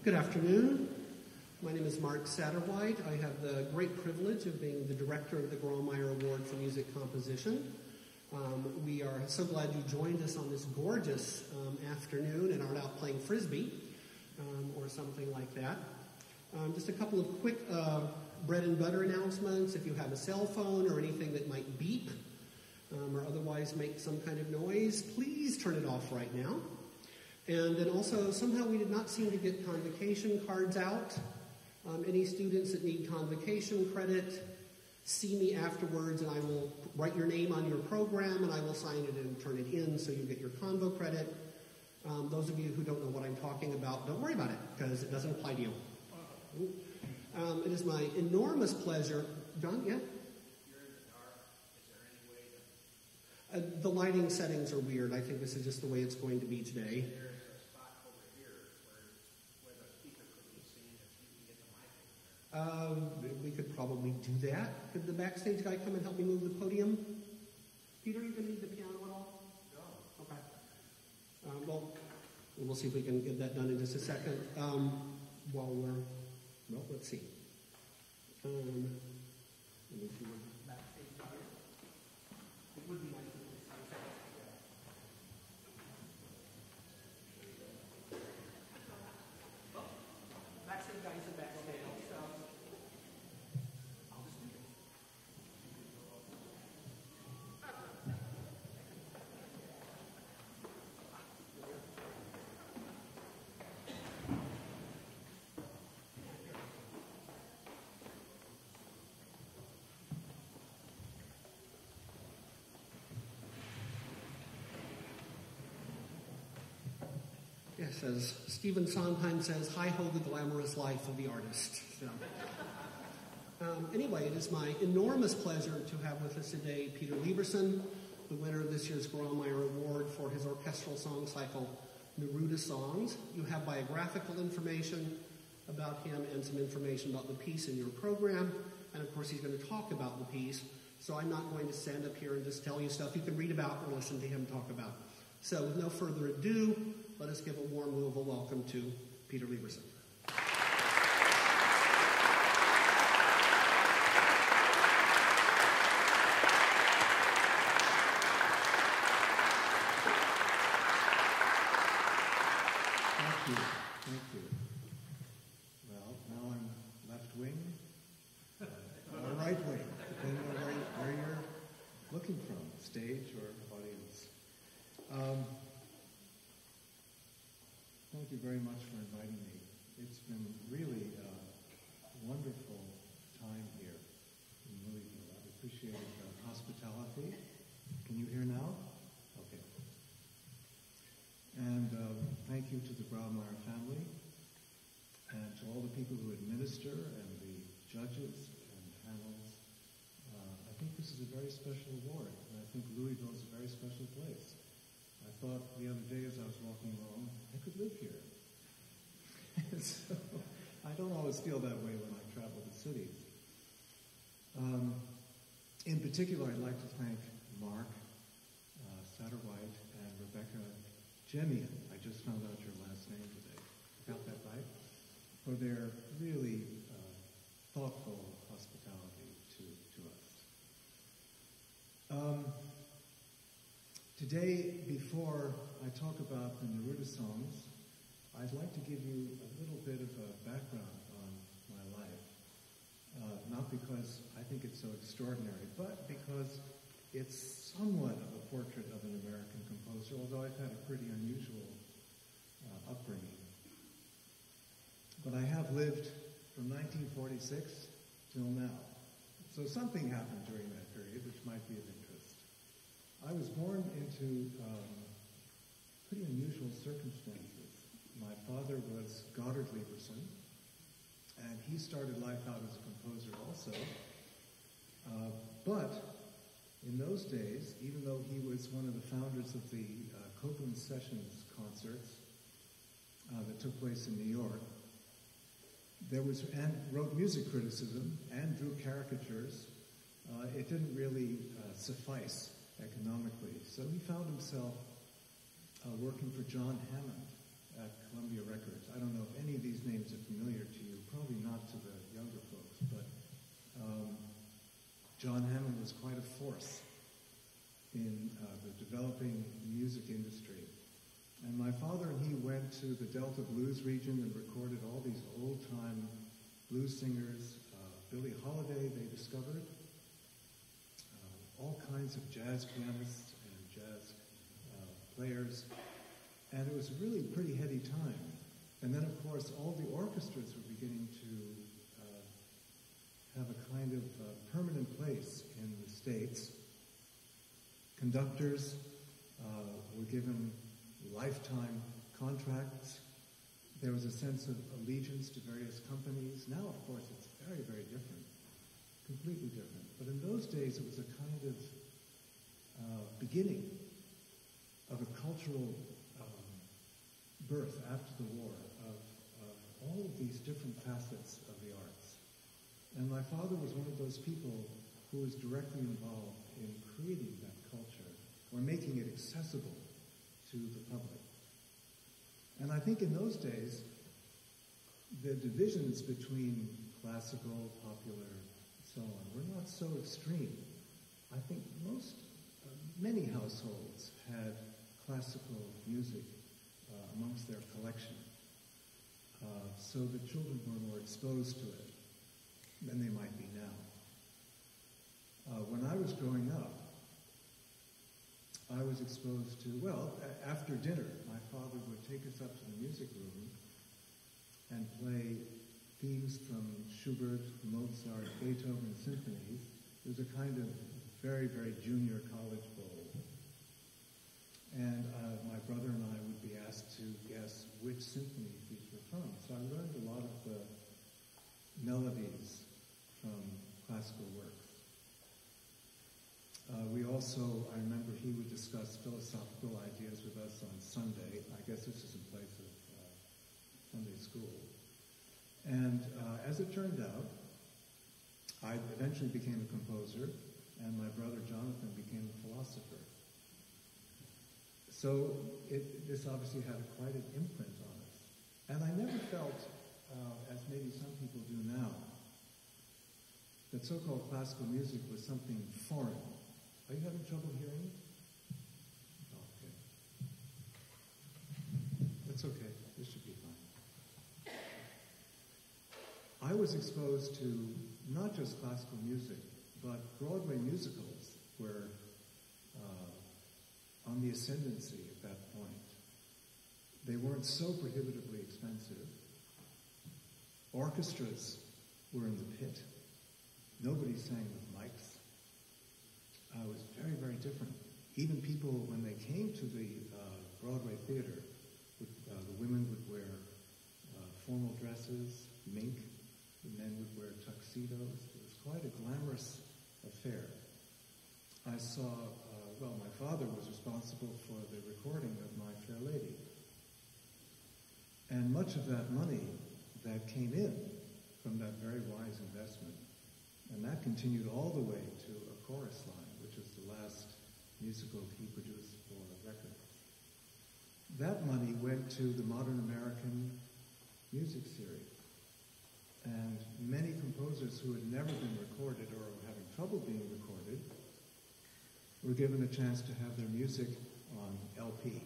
Good afternoon. My name is Mark Satterwhite. I have the great privilege of being the director of the Grawemeyer Award for Music Composition. We are so glad you joined us on this gorgeous afternoon and aren't out playing Frisbee or something like that. Just a couple of quick bread and butter announcements. If you have a cell phone or anything that might beep or otherwise make some kind of noise, please turn it off right now. And then also, somehow we did not seem to get convocation cards out. Any students that need convocation credit, see me afterwards and I will write your name on your program and I will sign it and turn it in so you get your convo credit. Those of you who don't know what I'm talking about, don't worry about it because it doesn't apply to you. It is my enormous pleasure. John, yeah? You're in the dark. Is there any way to... The lighting settings are weird. I think this is just the way it's going to be today. We could probably do that. Could the backstage guy come and help me move the podium? Peter, you can lead the piano at all? No. Okay. Well, we'll see if we can get that done in just a second. Let's see. Let me see what the backstage guy is. It would be nice if we could see that. Well, backstage guy is in backstage, so... Yes, as Stephen Sondheim says, hi-ho the glamorous life of the artist. So, anyway, it is my enormous pleasure to have with us today Peter Lieberson, the winner of this year's Grawemeyer Award for his orchestral song cycle, Neruda Songs. You have biographical information about him and some information about the piece in your program, and of course he's going to talk about the piece, so I'm not going to stand up here and just tell you stuff you can read about or listen to him talk about. So with no further ado, let us give a warm Louisville welcome to Peter Lieberson. Thank you. Well, now I'm left wing or right wing, depending on where you're looking from, stage or audience. Thank you very much for inviting me. It's been really a wonderful time here in Louisville. I've appreciated the hospitality. Can you hear now? Okay. And thank you to the Grawemeyer family and to all the people who administer and the judges and panels. I think this is a very special award, and I think Louisville is a very special place. I thought the other day as I was walking along, I could live here. So, I don't always feel that way when I travel to cities. In particular, I'd like to thank Mark Satterwhite and Rebecca Jemian. I just found out your last name today. Got that right? For their really thoughtful hospitality to us. Today, before I talk about the Neruda Songs, I'd like to give you a little bit of a background on my life. Not because I think it's so extraordinary, but because it's somewhat of a portrait of an American composer, although I've had a pretty unusual upbringing. But I have lived from 1946 till now. So something happened during that period which might be of interest. I was born into pretty unusual circumstances. My father was Goddard Lieberson, and he started life out as a composer also. But in those days, even though he was one of the founders of the Copeland Sessions concerts that took place in New York, and wrote music criticism and drew caricatures, it didn't really suffice economically. So he found himself working for John Hammond at Columbia Records. I don't know if any of these names John Hammond was quite a force in the developing music industry. And my father and he went to the Delta Blues region and recorded all these old-time blues singers. Billie Holiday, they discovered. All kinds of jazz pianists and jazz players. And it was really a pretty heady time. And then, of course, all the orchestras were beginning to have a kind of permanent place in the States. Conductors were given lifetime contracts. There was a sense of allegiance to various companies. Now, of course, it's very, very different, completely different. But in those days, it was a kind of beginning of a cultural birth after the war of all of these different facets of the arts. And my father was one of those people who was directly involved in creating that culture or making it accessible to the public. And I think in those days, the divisions between classical, popular, and so on were not so extreme. I think many households had classical music amongst their collection, so the children were more exposed to it than they might be now. When I was growing up, I was exposed to, after dinner, my father would take us up to the music room and play themes from Schubert, Mozart, Beethoven symphonies. It was a kind of very, very junior college bowl. And my brother and I would be asked to guess which symphonies these were from. So I learned a lot of the melodies from classical works. I remember he would discuss philosophical ideas with us on Sunday. I guess this is in place of Sunday school. And as it turned out, I eventually became a composer, and my brother Jonathan became a philosopher. So this obviously had quite an imprint on us. And I never felt, as maybe some people do now, that so-called classical music was something foreign. Are you having trouble hearing? Oh, okay. That's okay. This should be fine. I was exposed to not just classical music, but Broadway musicals were on the ascendancy at that point. They weren't so prohibitively expensive. Orchestras were in the pit. Nobody sang with mics. It was very, very different. Even people, when they came to the Broadway theater, the women would wear formal dresses, mink. The men would wear tuxedos. It was quite a glamorous affair. I saw, my father was responsible for the recording of My Fair Lady. And much of that money that came in from that very wise investment, and that continued all the way to A Chorus Line, which is the last musical he produced for record. That money went to the Modern American Music Series. And many composers who had never been recorded or were having trouble being recorded were given a chance to have their music on LP.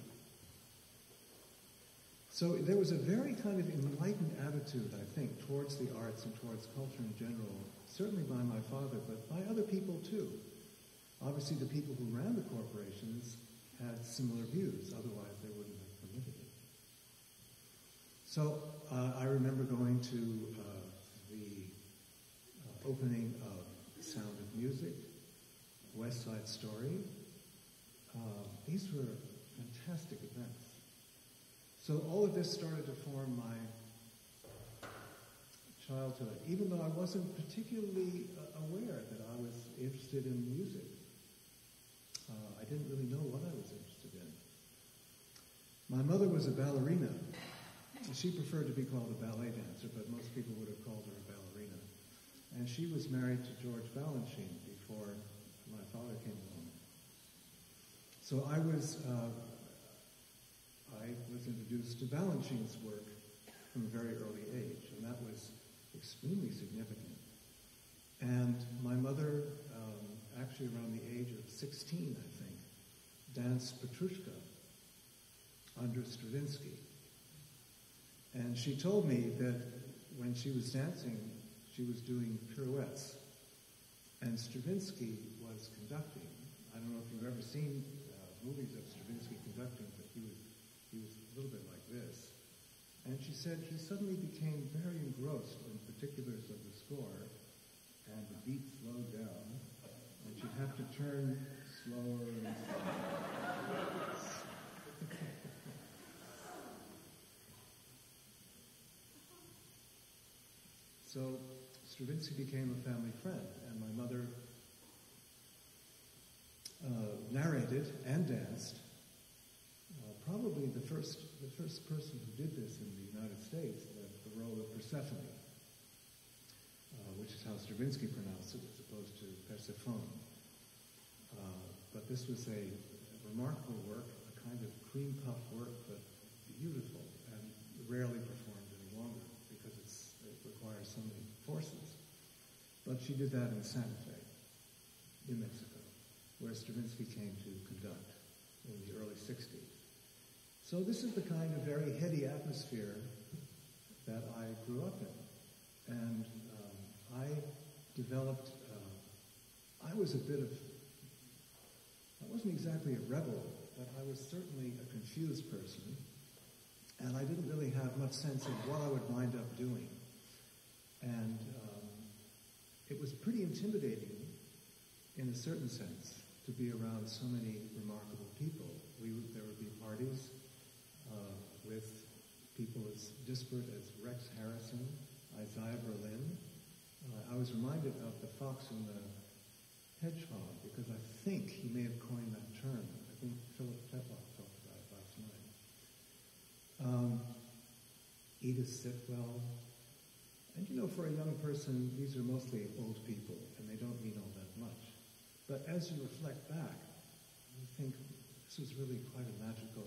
So there was a very kind of enlightened attitude, I think, towards the arts and towards culture in general, certainly by my father, but by other people too. Obviously, the people who ran the corporations had similar views, otherwise they wouldn't have permitted it. So I remember going to the opening of Sound of Music, West Side Story. These were fantastic events. So all of this started to form my childhood, even though I wasn't particularly aware that I was interested in music. I didn't really know what I was interested in. My mother was a ballerina. She preferred to be called a ballet dancer, but most people would have called her a ballerina. And she was married to George Balanchine before my father came along. So I was introduced to Balanchine's work from a very early age, and that was extremely significant. And my mother 16, I think, danced Petrushka under Stravinsky. And she told me that when she was dancing, she was doing pirouettes. And Stravinsky was conducting. I don't know if you've ever seen movies of Stravinsky conducting, but he was a little bit like this. And she said he suddenly became very engrossed in particulars of the score, and the beat slowed down, and she'd have to turn slower and slower. So Stravinsky became a family friend, and my mother narrated and danced. Probably the first person who did this in the United States, the role of Persephone, which is how Stravinsky pronounced it, as opposed to Persephone. But this was a remarkable work, a kind of cream puff work, but beautiful and rarely performed any longer because it requires so many forces. But she did that in Santa Fe, New Mexico, where Stravinsky came to conduct in the early 60s. So this is the kind of very heady atmosphere that I grew up in. And I developed, I wasn't exactly a rebel, but I was certainly a confused person. And I didn't really have much sense of what I would wind up doing. And it was pretty intimidating, in a certain sense, to be around so many remarkable people. There would be parties with people as disparate as Rex Harrison, Isaiah Berlin. I was reminded of the fox and the hedgehog, because I think he may have coined that term. I think Philip Tetlock talked about it last night. Edith Sitwell. And for a young person, these are mostly old people, and they don't mean all that much. But as you reflect back, you think this was really quite a magical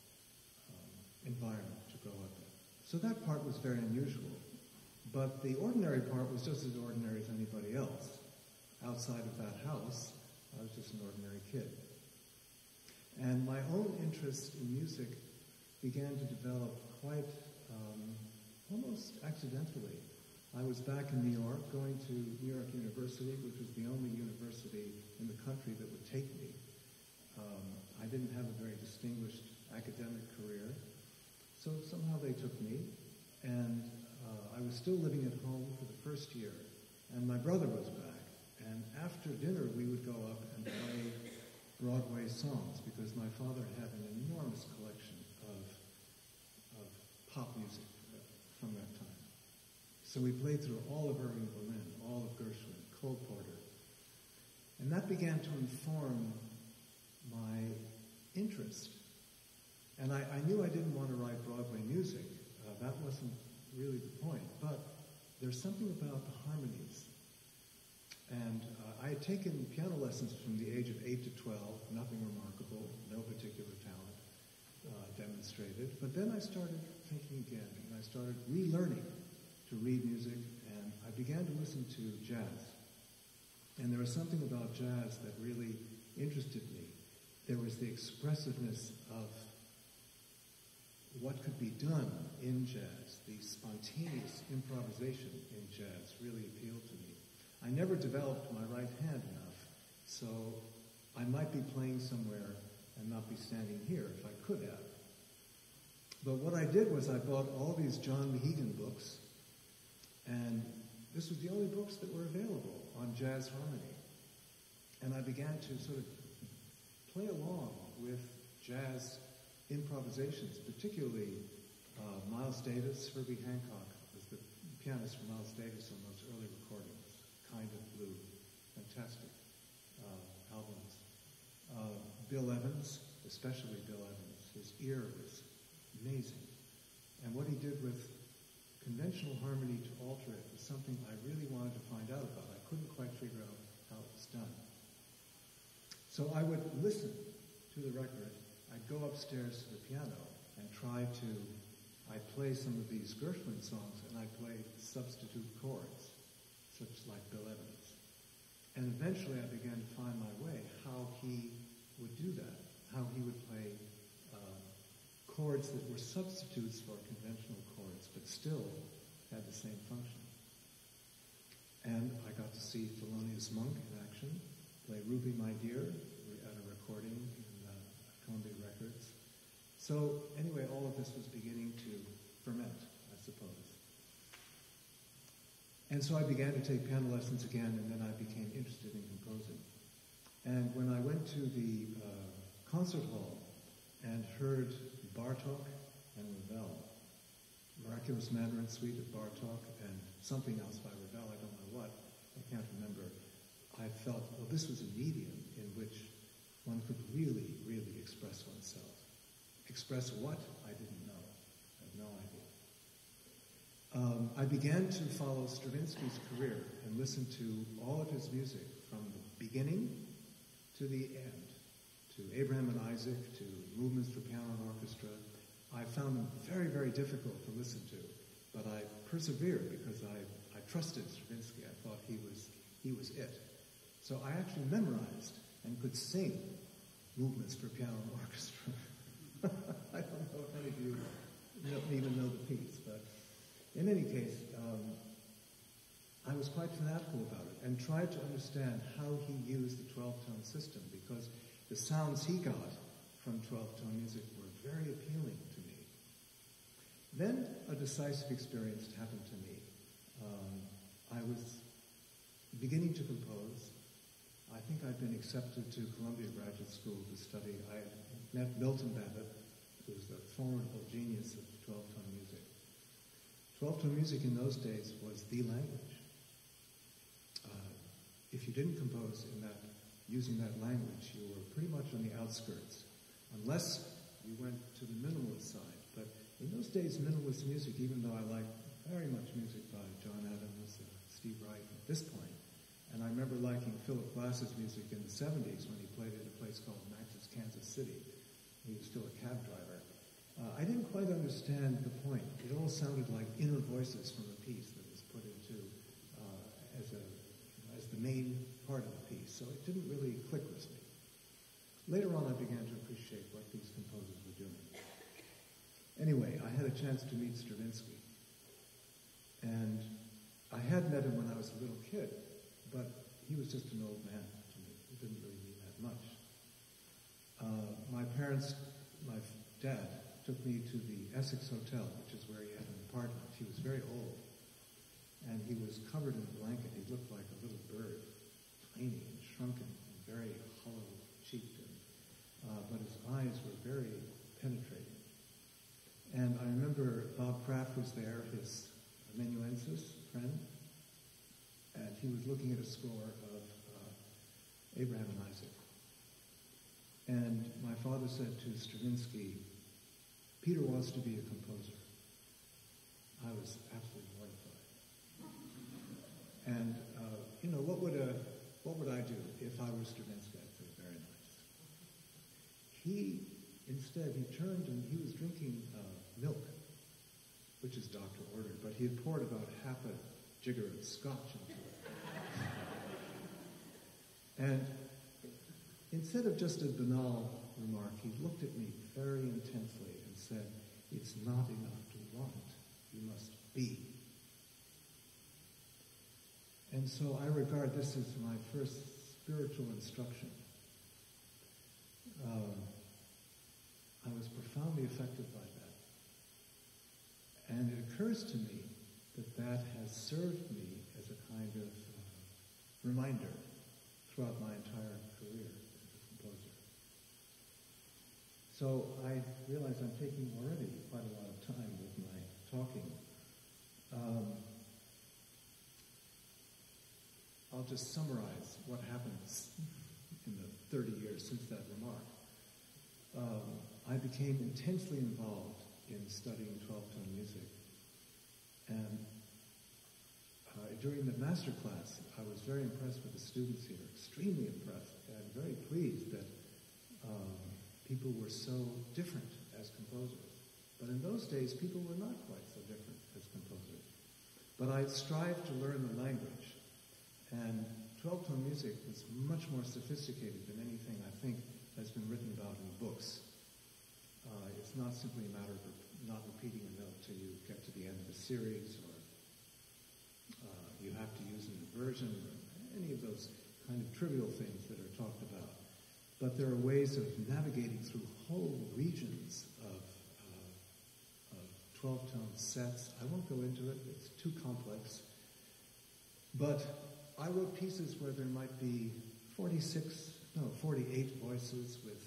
environment to grow up in. So that part was very unusual. But the ordinary part was just as ordinary as anybody else. Outside of that house, I was just an ordinary kid. And my own interest in music began to develop quite almost accidentally. I was back in New York, going to New York University, which was the only university in the country that would take me. I didn't have a very distinguished academic career, so somehow they took me, and I was still living at home for the first year, and my brother was back, and after dinner we would go up and play Broadway songs, because my father had an enormous collection of pop music from that time. So we played through all of Irving Berlin, all of Gershwin, Cole Porter, and that began to inform my interest. And I knew I didn't want to write Broadway music. That wasn't really the point. But there's something about the harmonies. And I had taken piano lessons from the age of 8 to 12, nothing remarkable, no particular talent demonstrated. But then I started thinking again, and I started relearning to read music, and I began to listen to jazz. And there was something about jazz that really interested me. There was the expressiveness of what could be done in jazz. The spontaneous improvisation in jazz really appealed to me. I never developed my right hand enough, so I might be playing somewhere and not be standing here if I could have. But what I did was I bought all these John Mehegan books, and this was the only books that were available on jazz harmony. And I began to sort of play along with jazz improvisations, particularly Miles Davis. Herbie Hancock was the pianist for Miles Davis on those early recordings. Kind of Blue, fantastic albums. Bill Evans, especially Bill Evans, his ear was amazing. And what he did with conventional harmony to alter it was something I really wanted to find out about. I couldn't quite figure out how it was done. So I would listen to the record. I'd go upstairs to the piano and I'd play some of these Gershwin songs, and I'd play substitute chords, such like Bill Evans. And eventually I began to find my way, how he would do that, how he would play chords that were substitutes for conventional chords, but still had the same function. And I got to see Thelonious Monk in action, play Ruby My Dear at a recording in Columbia Records. So anyway, all of this was beginning to ferment, I suppose. And so I began to take piano lessons again, and then I became interested in composing. And when I went to the concert hall and heard Bartók and Ravel, Miraculous Mandarin Suite of Bartók and something else by Ravel, I don't know what, I can't remember, I felt, well, this was a medium in which one could really, really express oneself. Express what? I didn't know. I had no idea. I began to follow Stravinsky's career and listen to all of his music from the beginning to the end, to Abraham and Isaac, to movements for piano and orchestra. I found them very, very difficult to listen to, but I persevered because I trusted Stravinsky. I thought he was it. So I actually memorized and could sing movements for piano and orchestra. I don't know if any of you even know the piece, but in any case, I was quite fanatical about it and tried to understand how he used the 12-tone system, because the sounds he got from 12-tone music were very appealing to me. Then a decisive experience happened to me. I was beginning to compose. I think I'd been accepted to Columbia Graduate School to study. I met Milton Babbitt, who was the formidable genius of 12-tone music. 12-tone music in those days was the language. If you didn't compose using that language, you were pretty much on the outskirts, unless you went to the minimalist side. But in those days, minimalist music, even though I liked very much music by John Adams, Steve Reich at this point, and I remember liking Philip Glass's music in the 70s when he played at a place called Max's Kansas City. He was still a cab driver. I didn't quite understand the point. It all sounded like inner voices from a piece that was put into as the main part of the piece. So it didn't really click with me. Later on, I began to appreciate what these composers were doing. Anyway, I had a chance to meet Stravinsky. And I had met him when I was a little kid, but he was just an old man to me. It didn't really mean that much. My dad took me to the Essex Hotel, which is where he had an apartment. He was very old, and he was covered in a blanket. He looked like a little bird, tiny and shrunken, and very hollow-cheeked, but his eyes were very penetrating. And I remember Bob Kraft was there, his amanuensis friend, and he was looking at a score of Abraham and Isaac. And my father said to Stravinsky, "Peter wants to be a composer." I was absolutely mortified. And what would I do if I were Stravinsky? I'd say, very nice. He turned and he was drinking milk, which is doctor ordered, but he had poured about half a jigger of scotch into it. And instead of just a banal remark, he looked at me very intensely and said, "It's not enough to want, you must be." And so I regard this as my first spiritual instruction. I was profoundly affected by that. And it occurs to me that has served me as a kind of reminder throughout my entire career as a composer. So I realize I'm taking already quite a lot of time with my talking. I'll just summarize what happened in the 30 years since that remark. I became intensely involved in studying 12-tone music. And during the master class, I was very impressed with the students here, extremely impressed, and very pleased that people were so different as composers. But in those days, people were not quite so different as composers. But I strived to learn the language. And 12-tone music was much more sophisticated than anything I think has been written about in books. It's not simply a matter of not repeating a note till you get to the end of a series, or you have to use an inversion, or any of those kind of trivial things that are talked about. But there are ways of navigating through whole regions of 12-tone sets. I won't go into it, it's too complex. But I wrote pieces where there might be 48 voices, with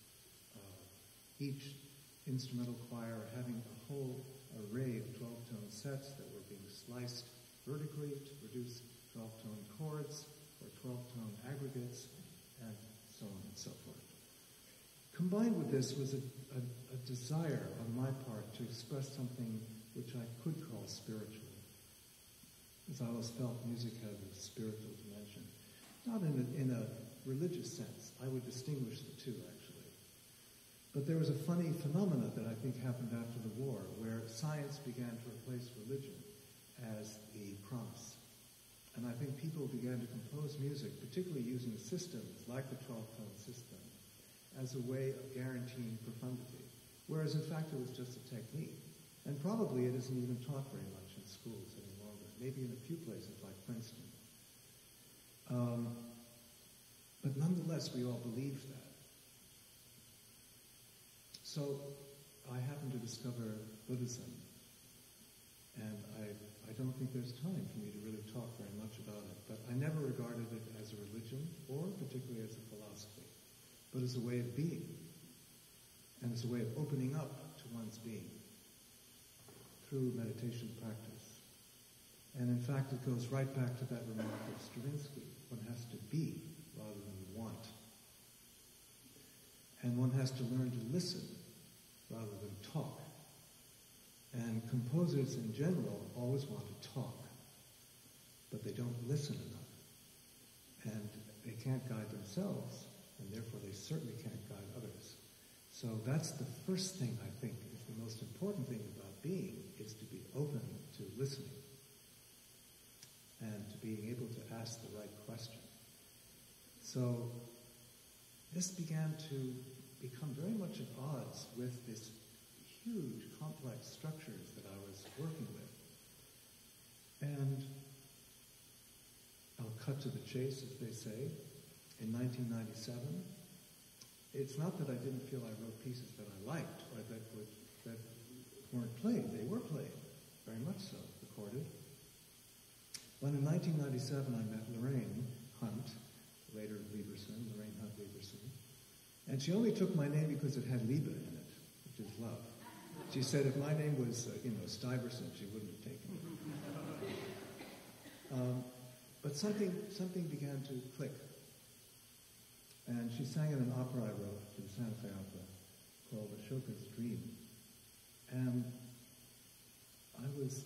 each instrumental choir having a whole array of 12-tone sets that were being sliced vertically to produce 12-tone chords or 12-tone aggregates, and so on and so forth. Combined with this was a desire on my part to express something which I could call spiritual, as I always felt music had a spiritual dimension. Not in a religious sense. I would distinguish the two, actually. But there was a funny phenomena that I think happened after the war, where science began to replace religion as the promise. And I think people began to compose music, particularly using systems like the 12-tone system, as a way of guaranteeing profundity, whereas in fact it was just a technique. And probably it isn't even taught very much in schools any longer, maybe in a few places like Princeton. But nonetheless, we all believed that. So I happened to discover Buddhism, and I don't think there's time for me to really talk very much about it, but I never regarded it as a religion, or particularly as a philosophy, but as a way of being, and as a way of opening up to one's being through meditation practice. And in fact, it goes right back to that remark of Stravinsky. One has to be rather than want. And one has to learn to listen rather than talk. And composers in general always want to talk, but they don't listen enough. And they can't guide themselves, and therefore they certainly can't guide others. So that's the first thing I think is the most important thing about being, is to be open to listening and to being able to ask the right question. So this began to become very much at odds with this huge, complex structures that I was working with. And I'll cut to the chase, as they say. In 1997, it's not that I didn't feel I wrote pieces that I liked or that weren't played. They were played, very much so, recorded. But in 1997, I met Lorraine Hunt, later Lorraine Hunt Lieberson, and she only took my name because it had Liebe in it, which is love. She said if my name was, Stuyvesant, she wouldn't have taken it. But something began to click. And she sang in an opera I wrote for the Santa Fe Opera called Ashoka's Dream. And I was,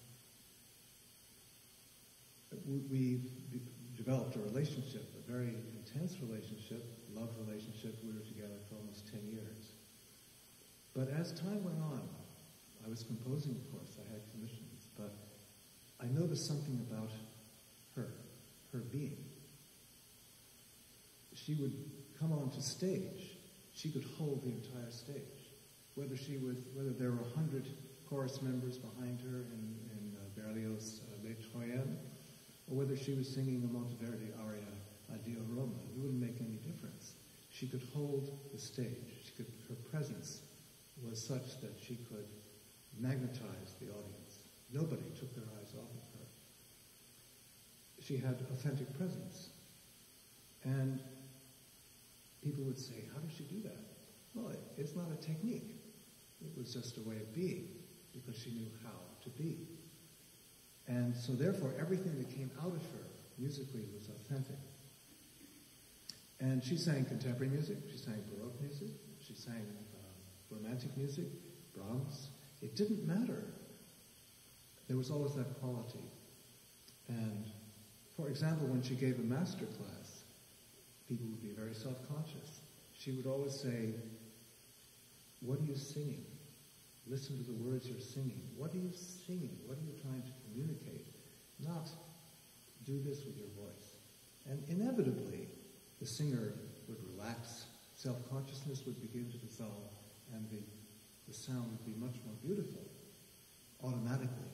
we developed a relationship, a very intense relationship, love relationship. We were together for almost 10 years. But as time went on, I was composing, of course, I had commissions, but I noticed something about her being. She would come onto stage. She could hold the entire stage. Whether there were 100 chorus members behind her in Berlioz' Les Troyens, or whether she was singing a Monteverdi aria, Addio Roma, it wouldn't make any difference. She could hold the stage. Her presence was such that she could magnetize the audience. Nobody took their eyes off of her. She had authentic presence. And people would say, how does she do that? Well, it's not a technique. It was just a way of being, because she knew how to be. And so therefore, everything that came out of her musically was authentic. And she sang contemporary music, she sang Baroque music, she sang romantic music, Brahms. It didn't matter. There was always that quality. And, for example, when she gave a master class, people would be very self-conscious. She would always say, what are you singing? Listen to the words you're singing. What are you singing? What are you trying to communicate? Not do this with your voice. And inevitably, the singer would relax, self-consciousness would begin to dissolve, and the sound would be much more beautiful, automatically.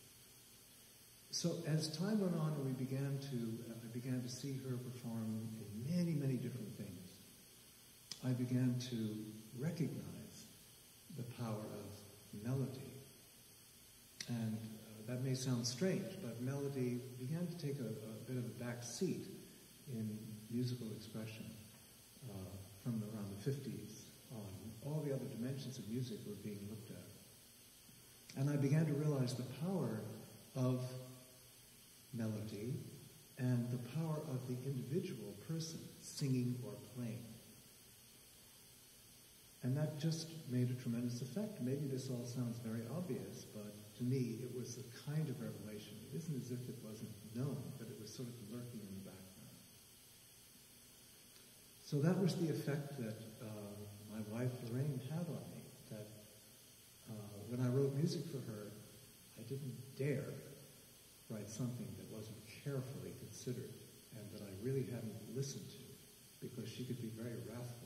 So as time went on and I began to see her perform in many, many different things, I began to recognize the power of melody. And that may sound strange, but melody began to take a bit of a back seat in musical expression from around the 50s on. All the other dimensions of music were being looked at. And I began to realize the power of melody and the power of the individual person singing or playing. And that just made a tremendous effect. Maybe this all sounds very obvious, but to me it was a kind of revelation. It isn't as if it wasn't known, but it was sort of lurking in the background. So that was the effect that my wife Lorraine had on me, that when I wrote music for her, I didn't dare write something that wasn't carefully considered and that I really hadn't listened to, because she could be very wrathful.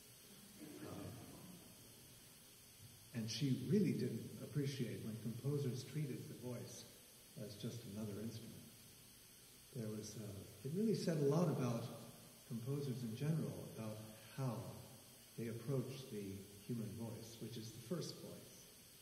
And she really didn't appreciate when composers treated the voice as just another instrument. There was, it really said a lot about composers in general, about how they approach the human voice, which is the first voice.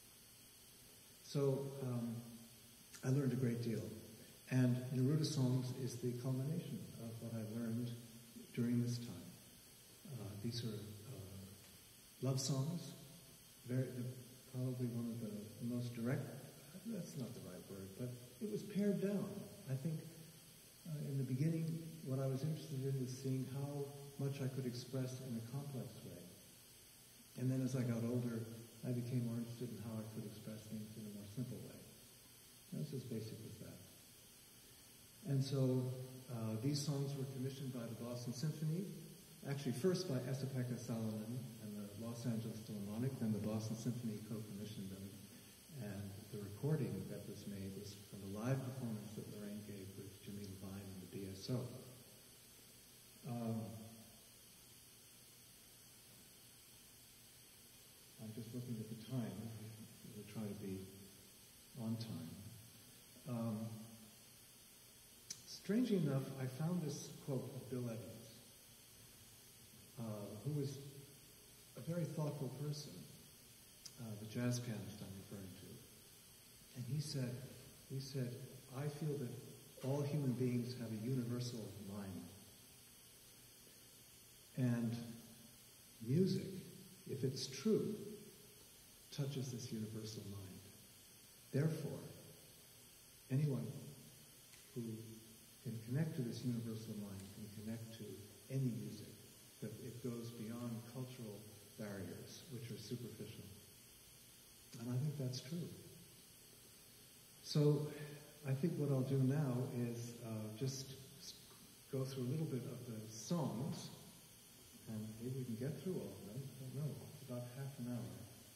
So I learned a great deal. And Neruda Songs is the culmination of what I learned during this time. These are love songs, probably one of the most direct, that's not the right word, but it was pared down. I think in the beginning, what I was interested in was seeing how much I could express in a complex way. And then as I got older, I became more interested in how I could express things in a more simple way. That's as basic as that. And so these songs were commissioned by the Boston Symphony, actually first by Esa-Pekka Salonen and the Los Angeles Philharmonic, then the Boston Symphony co-commissioned them. And the recording that was made was from a live performance that Lorraine gave with Jimmy Levine and the BSO. I'm just looking at the time. We'll try to be on time. Strangely enough, I found this quote of Bill Evans, who was a very thoughtful person, the jazz pianist I'm referring to. And he said, I feel that all human beings have a universal mind. And music, if it's true, touches this universal mind. Therefore, anyone who can connect to this universal mind can connect to any music, that it goes beyond cultural barriers, which are superficial. And I think that's true. So I think what I'll do now is just go through a little bit of the songs, and maybe we can get through all of them. I don't know. It's about half an hour.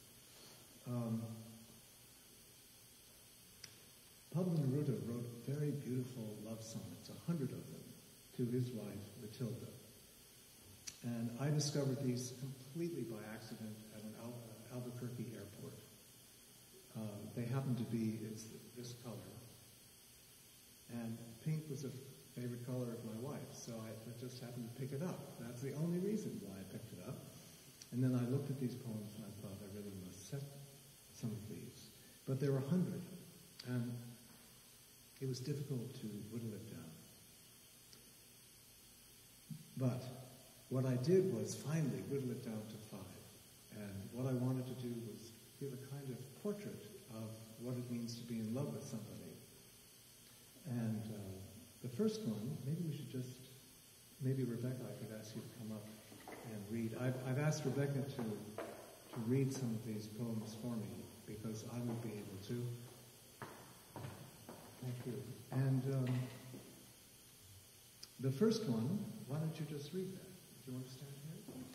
Pablo Neruda wrote very beautiful love sonnets, 100 of them, to his wife, Matilda. And I discovered these completely by accident at an Albuquerque airport. They happened to be this color. And pink was a favorite color of my wife, so I just happened to pick it up. That's the only reason why I picked it up. And then I looked at these poems and I thought I really must set some of these. But there were 100, and it was difficult to whittle it down. But what I did was finally whittle it down to 5. And what I wanted to do was give a kind of portrait of what it means to be in love with somebody. And the first one, maybe Rebecca, I could ask you to come up and read. I've asked Rebecca to read some of these poems for me, because I won't be able to. Thank you. And the first one, why don't you just read that? Do you want to stand here?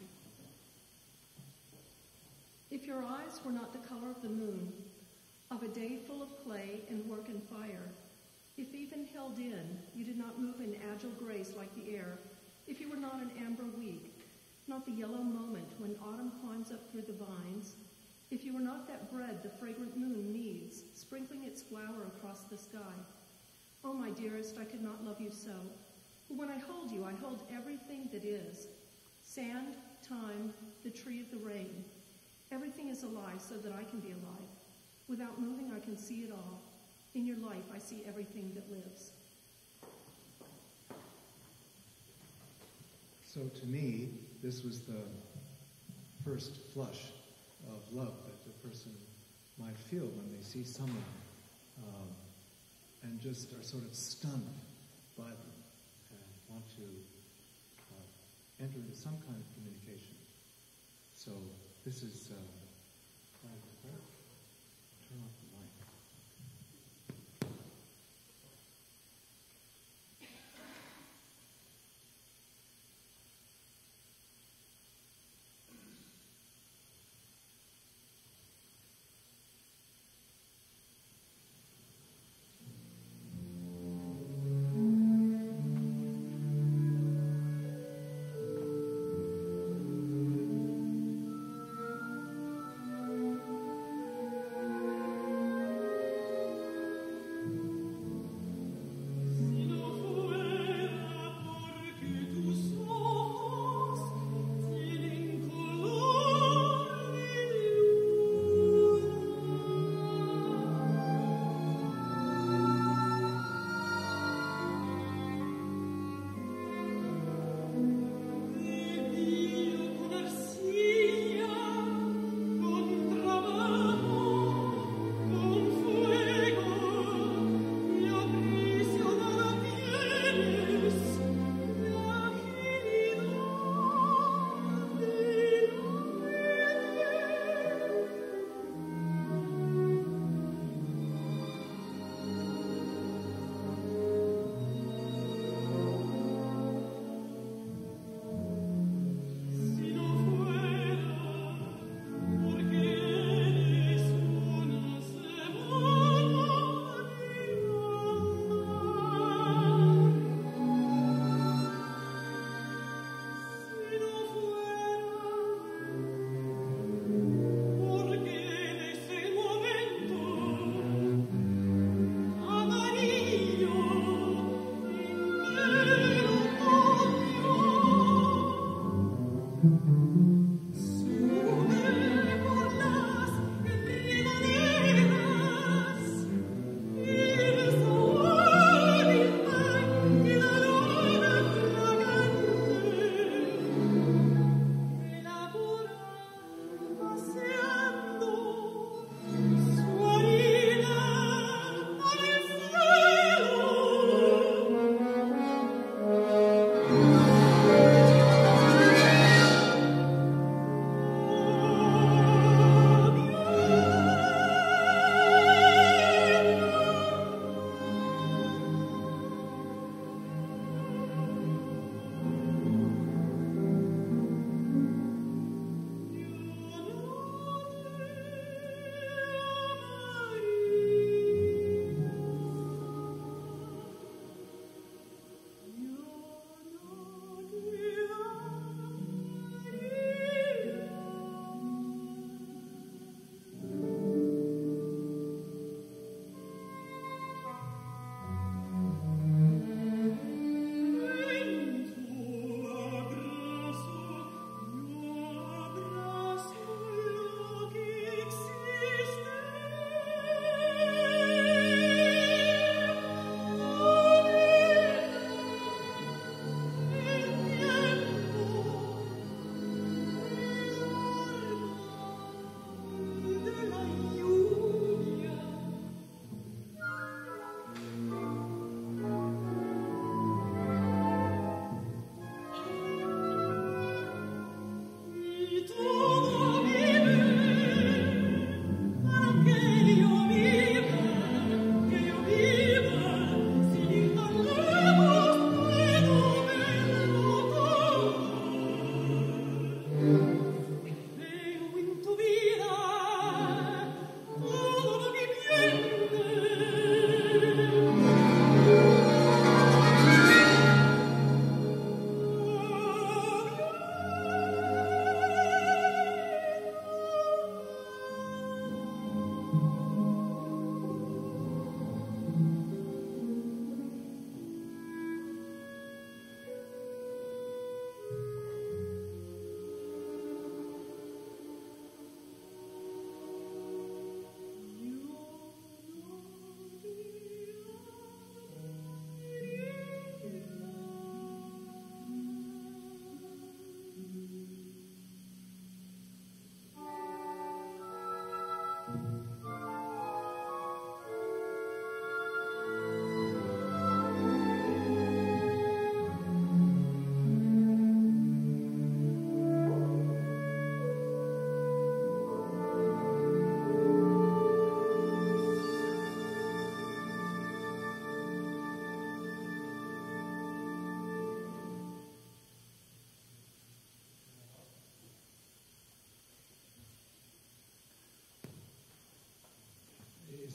If your eyes were not the color of the moon, of a day full of play and work and fire, if even held in, you did not move in fragile grace like the air, if you were not an amber week, not the yellow moment when autumn climbs up through the vines, if you were not that bread the fragrant moon kneads, sprinkling its flower across the sky. Oh, my dearest, I could not love you so. But when I hold you, I hold everything that is. Sand, time, the tree of the rain. Everything is alive so that I can be alive. Without moving, I can see it all. In your life, I see everything that lives. So to me, this was the first flush of love that a person might feel when they see someone and just are sort of stunned by them and want to enter into some kind of communication. So this is, turn off the light.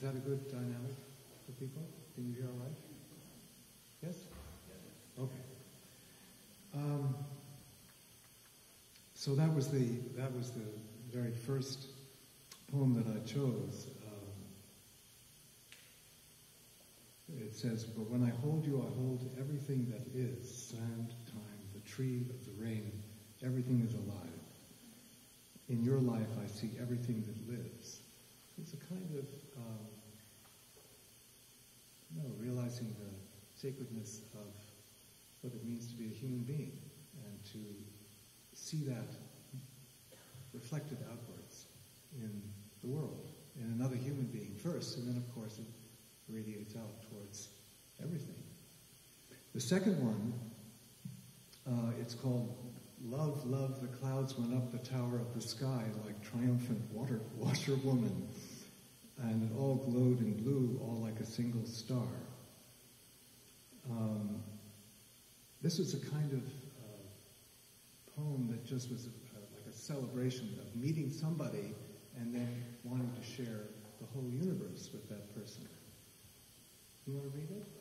that a good dynamic for people? Can you hear all right? Yes? Okay. So that was the very first poem that I chose. It says, "But when I hold you, I hold everything that is, sand, time, the tree, the rain, everything is alive. In your life, I see everything that lives." It's a kind of, realizing the sacredness of what it means to be a human being, and to see that reflected outwards in the world, in another human being first, and then of course it radiates out towards everything. The second one, it's called "Love, Love, the clouds went up the tower of the sky like triumphant washerwoman, and it all glowed in blue, all like a single star." This was a kind of poem that just was like a celebration of meeting somebody and then wanting to share the whole universe with that person. You want to read it?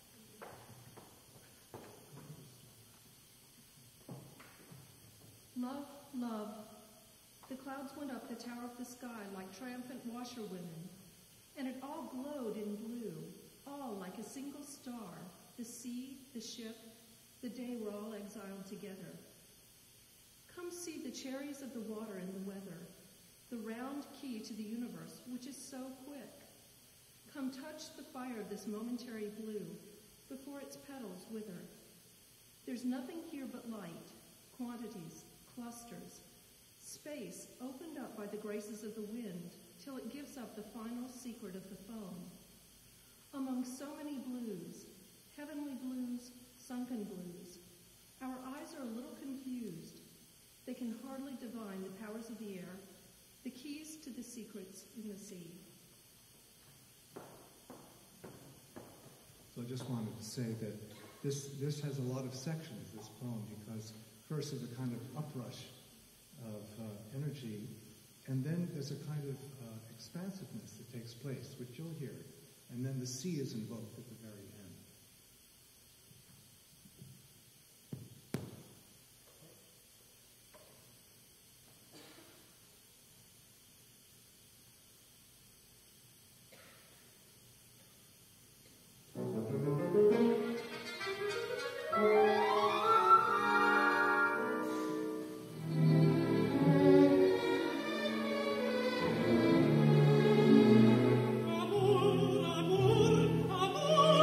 Love, love, the clouds went up the tower of the sky like triumphant washerwomen, and it all glowed in blue, all like a single star, the sea, the ship, the day we're all exiled together. Come see the cherries of the water and the weather, the round key to the universe, which is so quick. Come touch the fire of this momentary blue before its petals wither. There's nothing here but light, quantities, clusters, space opened up by the graces of the wind till it gives up the final secret of the foam. Among so many blues, heavenly blues, sunken blues, our eyes are a little confused. They can hardly divine the powers of the air, the keys to the secrets in the sea. So I just wanted to say that this has a lot of sections, this poem, because first there's a kind of uprush of energy, and then there's a kind of expansiveness that takes place, which you'll hear, and then the sea is invoked at the very end. Amor, amor, amor.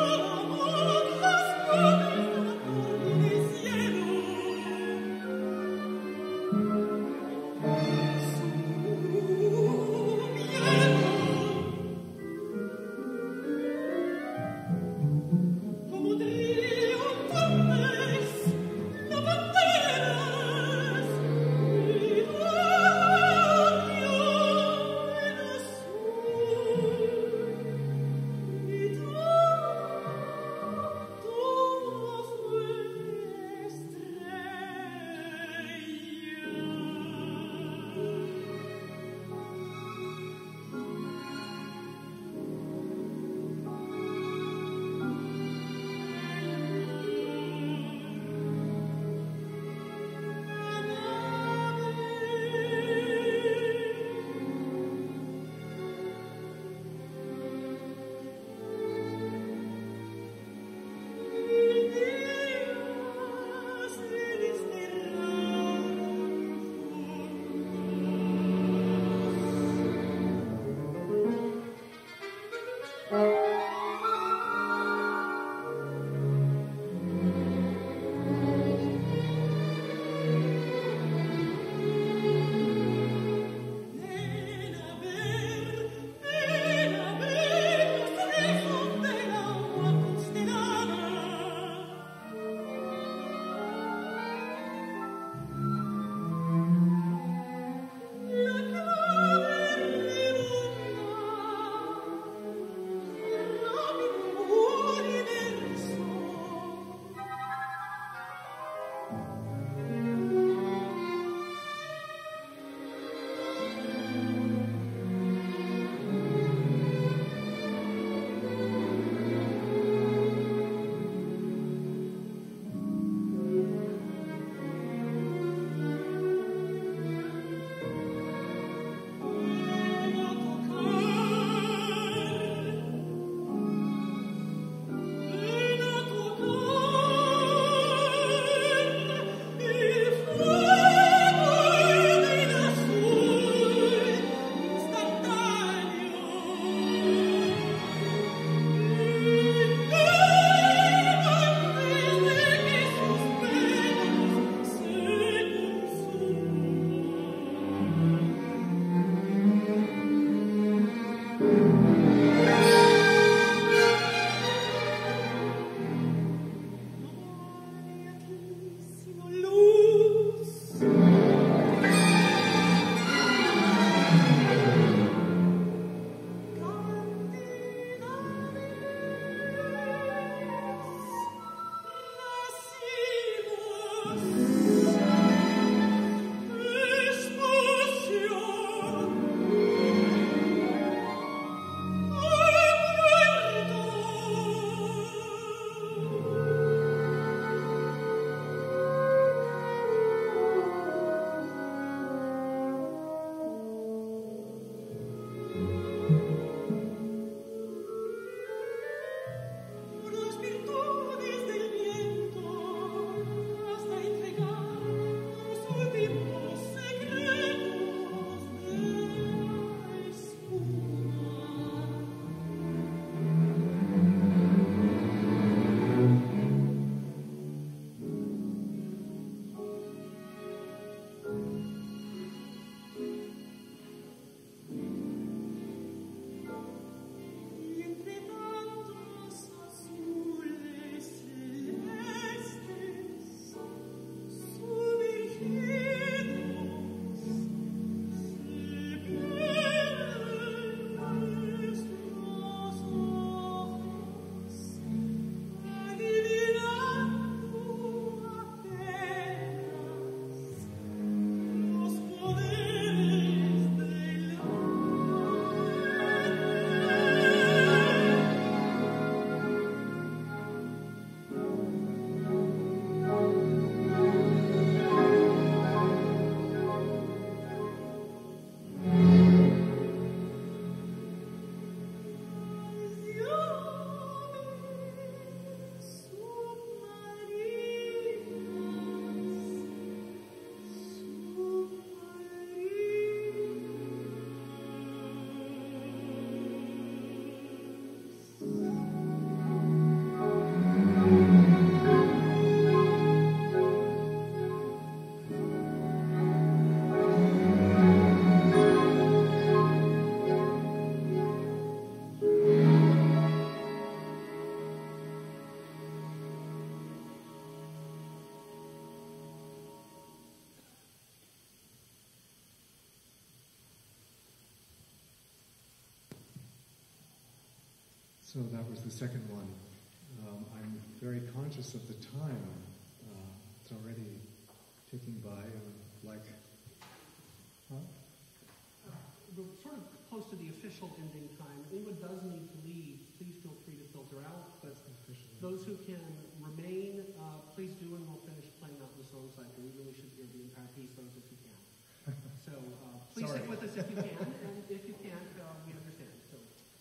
So that was the second one. I'm very conscious of the time. It's already ticking by, like, huh? We're sort of close to the official ending time. If anyone does need to leave, please feel free to filter out. But those who can remain, please do, and we'll finish playing out the song cycle. We really should hear the entire piece, those if you can. So please stick with us if you can, and if you can't, we understand. So.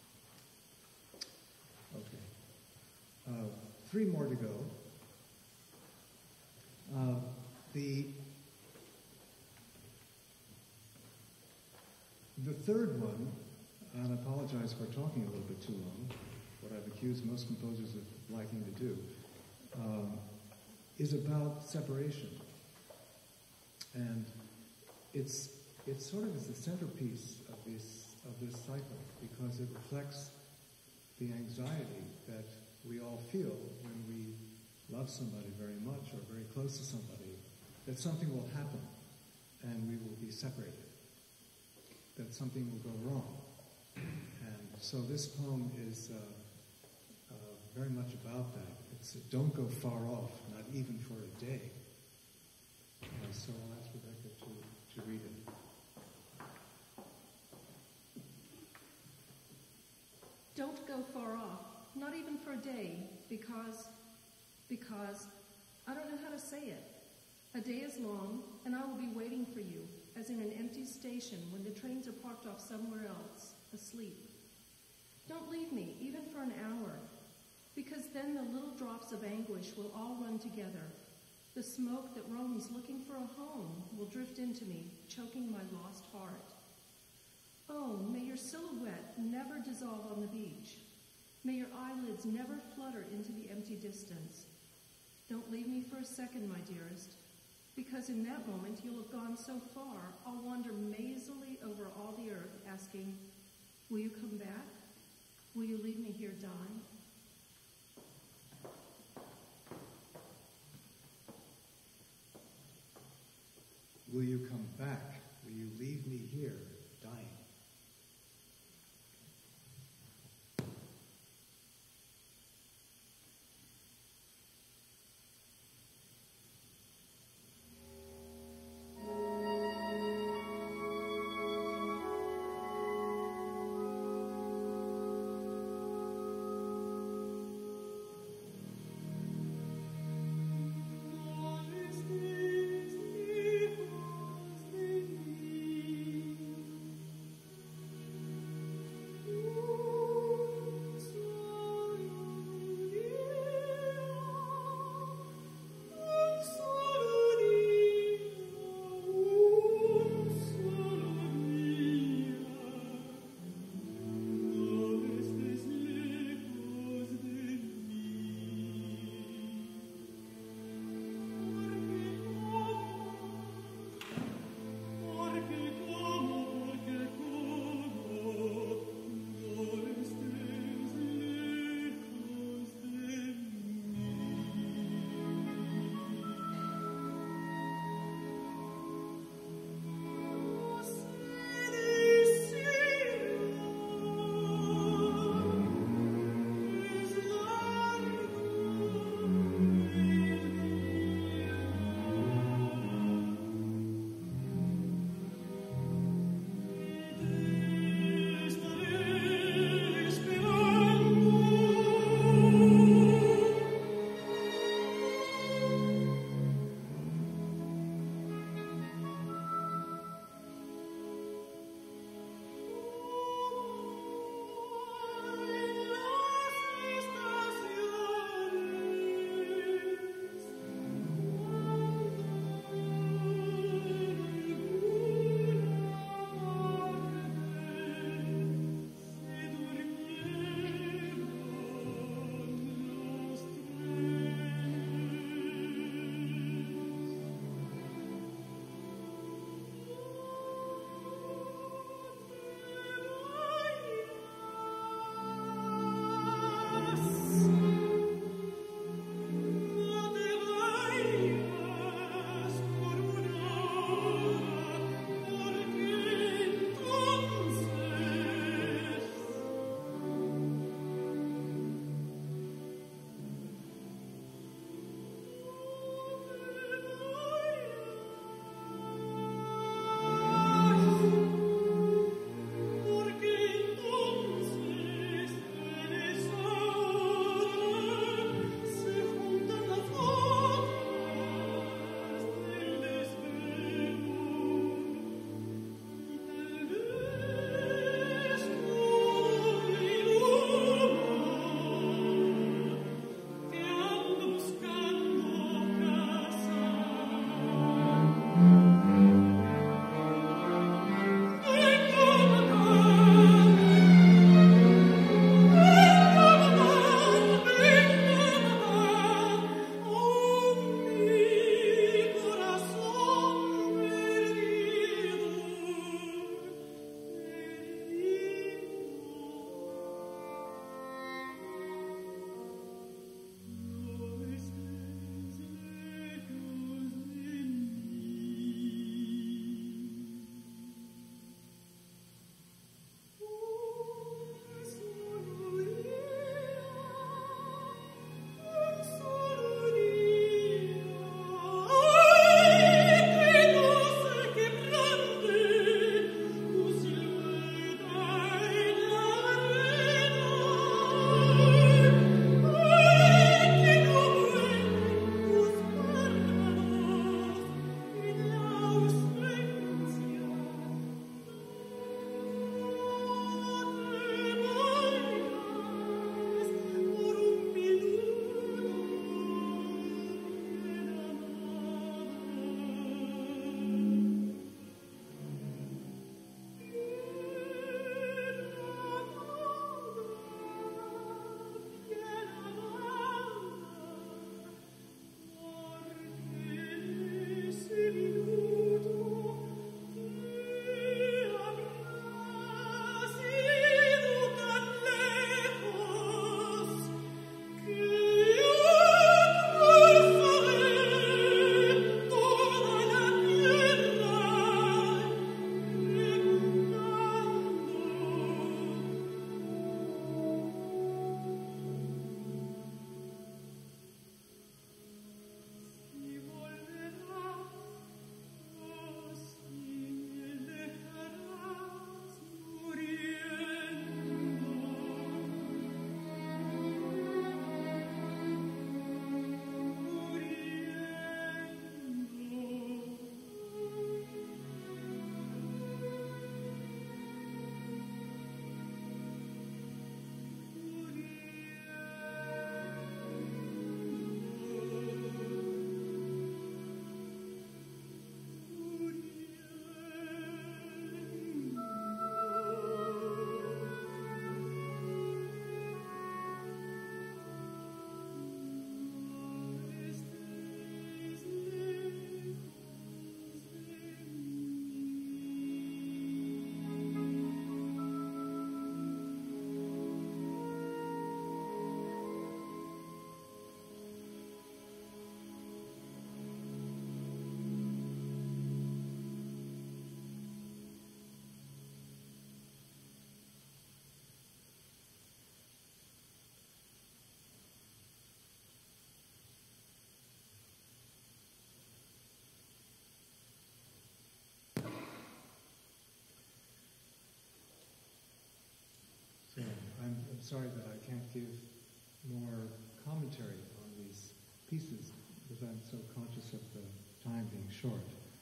Okay. 3 more to go. The third one, and I apologize for talking a little bit too long, what I've accused most composers of liking to do, is about separation. And it's sort of as the centerpiece of this cycle, because it reflects the anxiety that we all feel when we love somebody very much or very close to somebody, that something will happen and we will be separated, that something will go wrong. And so this poem is very much about that. It's don't go far off, not even for a day. So I'll ask Rebecca to read it. Don't go far off, not even for a day, because I don't know how to say it. A day is long, and I will be waiting for you, as in an empty station when the trains are parked off somewhere else, asleep. Don't leave me, even for an hour, because then the little drops of anguish will all run together. The smoke that roams looking for a home will drift into me, choking my lost heart. Oh, may your silhouette never dissolve on the beach. May your eyelids never flutter into the empty distance. Don't leave me for a second, my dearest, because in that moment you'll have gone so far, I'll wander mazily over all the earth, asking, will you come back? Will you leave me here dying? Will you come back? Will you leave me here dying? All these things because they sorry that I can't give more commentary on these pieces because I'm so conscious of the time being short.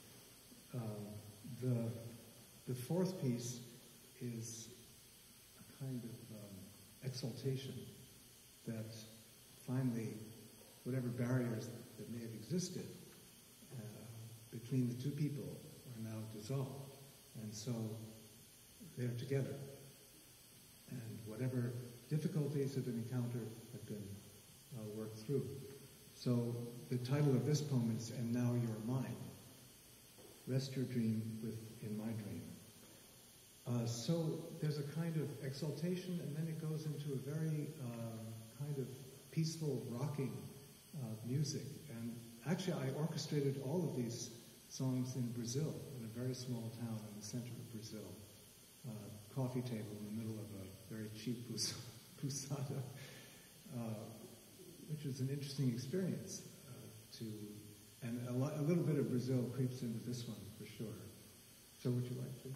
The fourth piece is a kind of exaltation that finally, whatever barriers that may have existed between the two people are now dissolved. And so they're together. And whatever difficulties have been encountered have been worked through. So the title of this poem is "And Now You're Mine." Rest your dream within my dream. So there's a kind of exaltation, and then it goes into a very kind of peaceful, rocking music. And actually, I orchestrated all of these songs in Brazil, in a very small town in the center of Brazil. Coffee table in the middle of a very cheap pousada, which was an interesting experience and a little bit of Brazil creeps into this one for sure. So would you like to?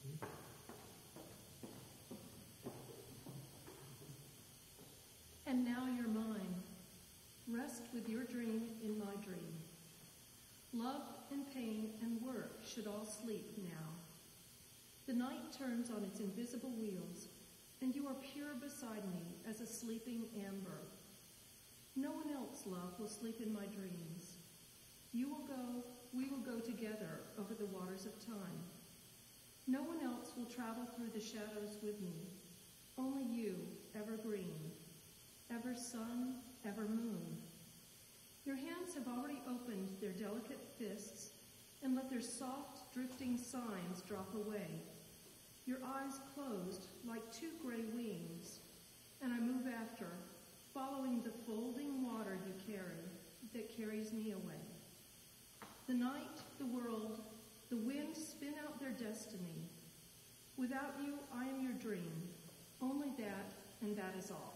And now you're mine. Rest with your dream in my dream. Love and pain and work should all sleep now. The night turns on its invisible wheels, and you are pure beside me as a sleeping amber. No one else, love, will sleep in my dreams. You will go, we will go together over the waters of time. No one else will travel through the shadows with me. Only you, evergreen, ever sun, ever moon. Your hands have already opened their delicate fists and let their soft, drifting signs drop away. Your eyes closed like two gray wings, and I move after, following the folding water you carry that carries me away. The night, the world, the wind spin out their destiny. Without you, I am your dream, only that, and that is all.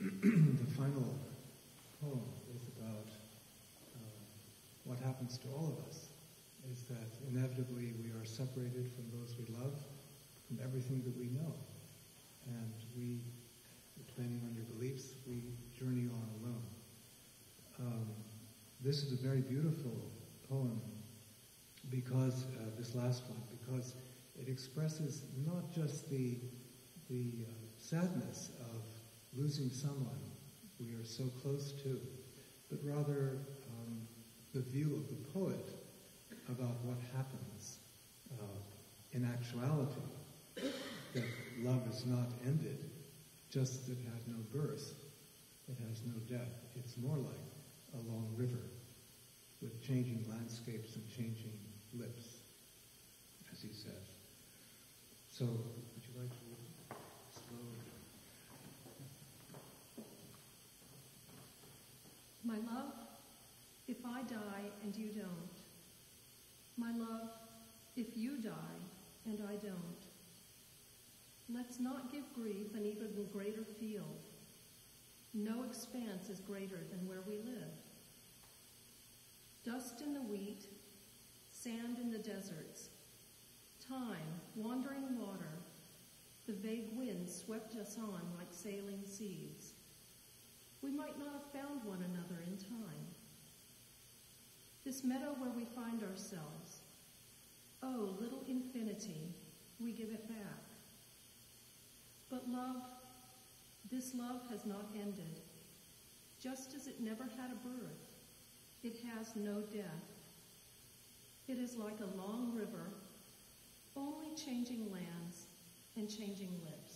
the final poem is about what happens to all of us, is that inevitably we are separated from those we love, from everything that we know. And we, depending on your beliefs, we journey on alone. This is a very beautiful poem because, this last one, because it expresses not just the sadness of losing someone we are so close to, but rather the view of the poet about what happens in actuality, that love is not ended, just as it had no birth, it has no death. It's more like a long river with changing landscapes and changing lips, as he says. So, would you like to read it slowly? My love, if I die and you don't. My love, if you die and I don't. Let's not give grief an even greater field. No expanse is greater than where we live. Dust in the wheat, sand in the deserts, time, wandering water, the vague wind swept us on like sailing seas. We might not have found one another in time. This meadow where we find ourselves, oh, little infinity, we give it back. But love, this love has not ended. Just as it never had a birth, it has no death. It is like a long river, only changing lands and changing lips.